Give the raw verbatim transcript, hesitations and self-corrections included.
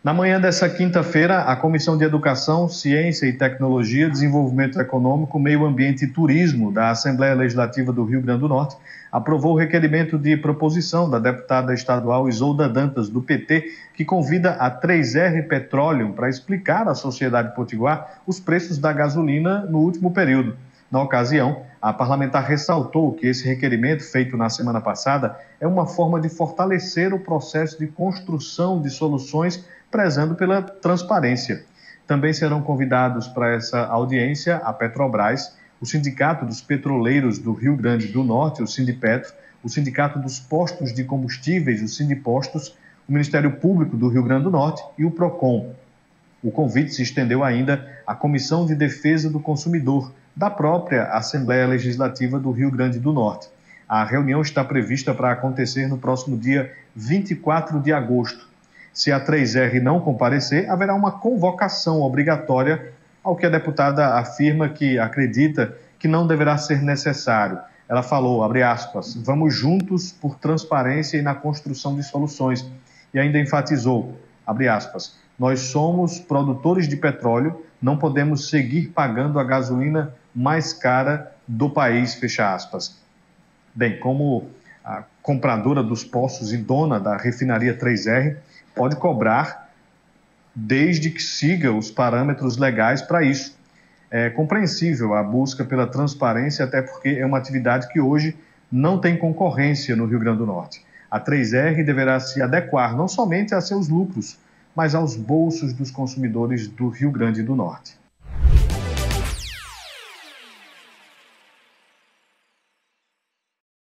Na manhã dessa quinta-feira, a Comissão de Educação, Ciência e Tecnologia, Desenvolvimento Econômico, Meio Ambiente e Turismo da Assembleia Legislativa do Rio Grande do Norte aprovou o requerimento de proposição da deputada estadual Isolda Dantas, do P T, que convida a três R Petroleum para explicar à sociedade potiguar os preços da gasolina no último período. Na ocasião, a parlamentar ressaltou que esse requerimento, feito na semana passada, é uma forma de fortalecer o processo de construção de soluções, prezando pela transparência. Também serão convidados para essa audiência a Petrobras, o Sindicato dos Petroleiros do Rio Grande do Norte, o Sindipetro, o Sindicato dos Postos de Combustíveis, o Sindipostos, o Ministério Público do Rio Grande do Norte e o PROCON. O convite se estendeu ainda à Comissão de Defesa do Consumidor, da própria Assembleia Legislativa do Rio Grande do Norte. A reunião está prevista para acontecer no próximo dia vinte e quatro de agosto. Se a três R não comparecer, haverá uma convocação obrigatória, ao que a deputada afirma que acredita que não deverá ser necessário. Ela falou, abre aspas, vamos juntos por transparência e na construção de soluções. E ainda enfatizou, abre aspas, nós somos produtores de petróleo, não podemos seguir pagando a gasolina mais cara do país, fecha aspas. Bem, como a compradora dos poços e dona da refinaria três R, pode cobrar desde que siga os parâmetros legais para isso. É compreensível a busca pela transparência, até porque é uma atividade que hoje não tem concorrência no Rio Grande do Norte. A três R deverá se adequar não somente a seus lucros, mas aos bolsos dos consumidores do Rio Grande do Norte.